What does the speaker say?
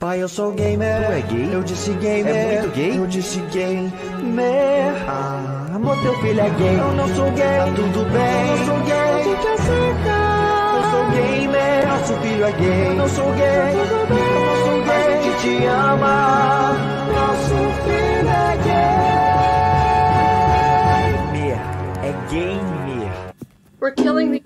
Pai, eu sou gamer. Tu é gay? Eu disse gamer. É muito gay? Eu disse gamer. Ah, amor, teu filho é gay. Eu não sou gay. Tá tudo bem. Eu não sou gay. A gente aceita. Eu sou gamer. Nosso filho é gay. Eu não sou gay. Tá tudo bem. Eu não sou gay. A gente te ama. Nosso filho é gay. É gamer. We're killing the